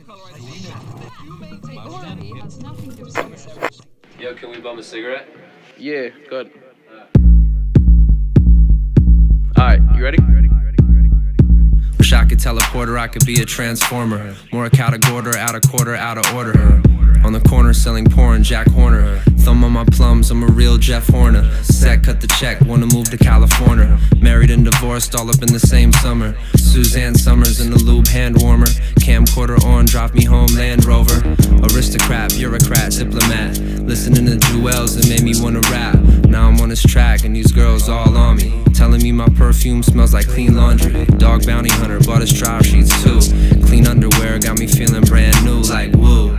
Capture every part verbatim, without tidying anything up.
Yo, can we bum a cigarette? Yeah, good. Alright, you ready? Wish I could teleport her, I could be a transformer. More a categorder, out of quarter, out of order. On the corner selling porn, Jack Horner. Thumb on my plums, I'm a real Jeff Horner. Set, cut the check, wanna move to California. Married and divorced, all up in the same summer. Suzanne Summers in the lube hand warmer. Camcorder on, drop me home, Land Rover. Aristocrat, bureaucrat, diplomat. Listening to Jewels, it made me wanna rap. Now I'm on this track and these girls all on me. Telling me my perfume smells like clean laundry. Dog bounty hunter, bought his trial sheets too. Clean underwear, got me feeling brand new, like woo.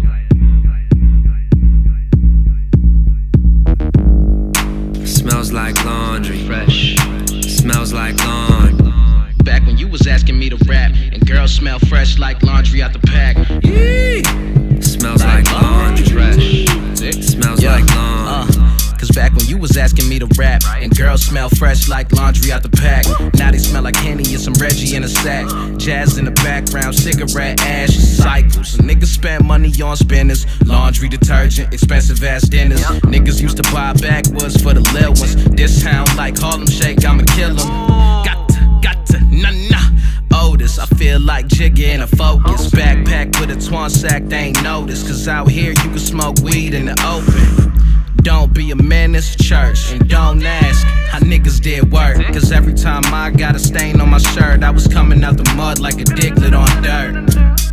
Smells like laundry, fresh. Smells like lawn. Back when you was asking me to rap, and girls smell fresh like laundry out the pack. Yee. Smells like, like laundry, fresh. Smells yeah. like lawn. Uh. Cause back when you was asking me to rap, and girls smell fresh like laundry out the pack. Now they smell like Henny and some Reggie in a sack. Jazz in the background, cigarette ash, cycles. Niggas spend money on spinners, laundry detergent, expensive ass dinners. Niggas used to buy backwoods for the lil ones. This sound like Harlem Shake, I'ma kill them. Got to, got to, nah nah. Otis, I feel like Jigga in a Focus. Backpack with a Twan sack, they ain't noticed. Cause out here you can smoke weed in the open. Don't be a menace, church, and don't ask how niggas did work. Cause every time I got a stain on my shirt, I was coming out the mud like a diglet on dirt.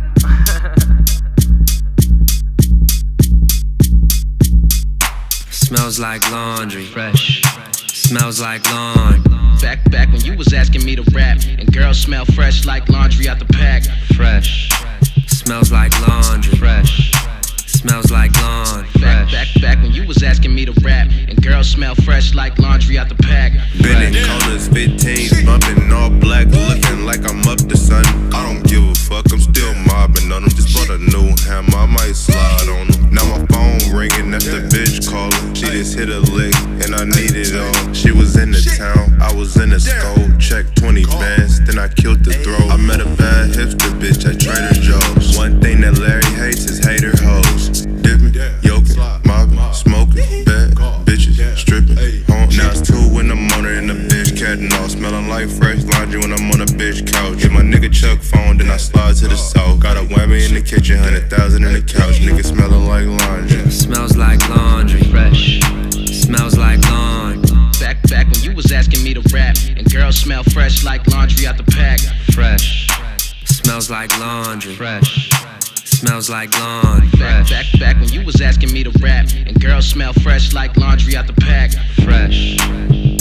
Smells like laundry, fresh. Smells like lawn. Back, back when you was asking me to rap, and girls smell fresh like laundry out the pack. Fresh. Smells like laundry, fresh. Smells like lawn. Back, back, back when you was asking me to rap, and girls smell fresh like laundry out the pack. Been in corners, fifteens, bumping all black, looking like I'm up to sun. I don't give a fuck, I'm still mobbing on them. Just bought a new hammer, I might slide on them. Now my phone ringing, that's the bitch calling. She just hit a lick, and I need it all. She was in the town, I was in the skull. Checked twenty bands, then I killed the throw. I met a bad hipster bitch at Trader Joe's. One thing that Larry hates is hater hoes. Dipping, yoking, mobbing, smoking, bad bitches, stripping, home. Now it's two in the morning and the bitch catting off. Smelling like fresh laundry when I'm on a bitch couch. Get my nigga Chuck phone, then I slide to the south. Got a whammy in the kitchen, hundred thousand in the couch. Nigga smelling like laundry. Smells like laundry, fresh. Smells like lawn. Back, back when you was asking me to rap, and girls smell fresh like laundry out the pack. Fresh. Smells like laundry, fresh. Smells like lawn. Back, back, back when you was asking me to rap, and girls smell fresh like laundry out the pack. Fresh.